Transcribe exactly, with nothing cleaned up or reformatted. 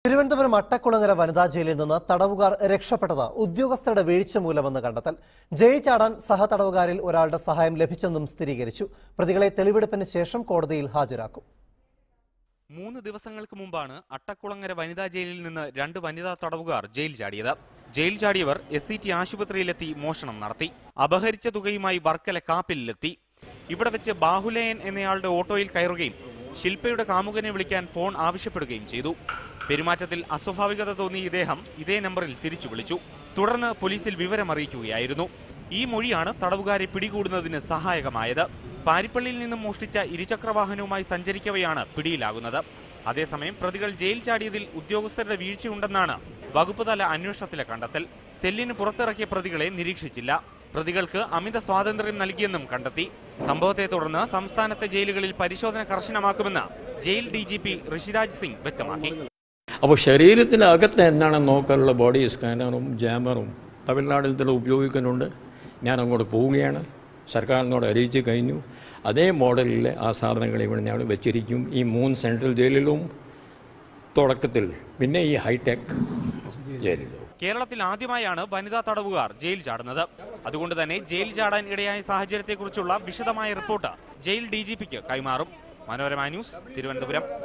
Trivandrum Attakulangara Jail in the Tadavugar Rekshapata, Udyogastha Vich Mulam the Kandatal, Jay Chadan, Sahatawagaril, Uralda Saham Lepichandum Stirigerichu, Pradigale Telibid Penetration, Cordil Hajiraku. മൂന്ന് ദിവസങ്ങൾക്ക് മുമ്പാണ് അട്ടക്കുളങ്ങര വനിതാ ജയിലിൽ നിന്ന് രണ്ട് വനിതാ തടവുകാർ ജയിൽ ചാടിയത്. ജയിൽ ചാടിയവർ എസ് സി ടി ആശുപത്രിയിലെത്തി മോഷണം നടത്തി. അപഹരിച്ച തുകയുമായി വർക്കല കാപ്പിലെത്തി. ഇവിടെ വെച്ച് ബാഹുലയൻ എന്നയാളുടെ ഓട്ടോയിൽ കയറുകയും ശില്പയുടെ കാമുകനെ വിളിക്കാൻ ഫോൺ ആവശ്യപ്പെടുകയും ചെയ്തു. പെരുമാറ്റത്തിൽ അസ്വാഭാവികത തോന്നിയ ഇദ്ദേഹം ഇതേ നമ്പറിൽ തിരിച്ചു വിളിച്ചു. തുടർന്ന് പോലീസിൽ വിവരം അറിയിക്കുകയായിരുന്നു. ഈ മൊഴിയാണ് തടവുകാരെ പിടികൂടുന്നതിന് സഹായകമായത്. പാരിപ്പള്ളിയിൽ നിന്നും മോഷ്ടിച്ച ഇരുചക്രവാഹനവുമായി സഞ്ചരിക്കവെയാണ് പിടിയിലാകുന്നത്. അതേസമയം പ്രതികൾ ജയിൽ ചാടിയതിൽ ഉദ്യോഗസ്ഥരുടെ വീഴ്ചയുണ്ടെന്നാണ് വകുപ്പ് തല അന്വേഷണത്തിലെ കണ്ടെത്തൽ. സെല്ലിന് പുറത്തിറക്കിയ പ്രതികളെ നിരീക്ഷിച്ചില്ല. പ്രതികൾക്ക് അമിത സ്വാതന്ത്ര്യം നൽകിയെന്നും കണ്ടെത്തി. സംഭവത്തെ തുടർന്ന് സംസ്ഥാനത്തെ ജയിലുകളിൽ പരിശോധന കർശനമാക്കുമെന്ന് ജയിൽ D G P Rishiraj Singh വ്യക്തമാക്കി. അപ്പോൾ ശരീരത്തിനകത്ത് എന്താണെന്ന് നോക്കാനുള്ള ബോഡി സ്കാനറും ജാമറും തമിഴ്നാട്ടിൽ തന്നെ ഉപയോഗിക്കുന്നുണ്ട്. ഞാൻ അങ്ങോട്ട് പോവുകയാണ്. സർക്കാരിനോട് അറിയിച്ചു കഴിഞ്ഞു. അതേ മോഡലിലെ ആ സാധനങ്ങൾ ഇവിടെ ഞാൻ വെച്ചിരിക്കും. ഈ മൂന്ന് സെൻട്രൽ ജയിലിലും തുടക്കത്തിൽ, പിന്നെ ഈ ഹൈടെക് ജയിലിലും. കേരളത്തിൽ ആദ്യമായാണ് വനിതാ തടവുകാർ ജയിൽ ചാടുന്നത്. അതുകൊണ്ട് തന്നെ ജയിൽ ചാടാൻ ഇടയായ സാഹചര്യത്തെക്കുറിച്ചുള്ള വിശദമായ റിപ്പോർട്ട് ജയിൽ ഡി ജി പിക്ക് കൈമാറും. മനോരമ ന്യൂസ്, തിരുവനന്തപുരം.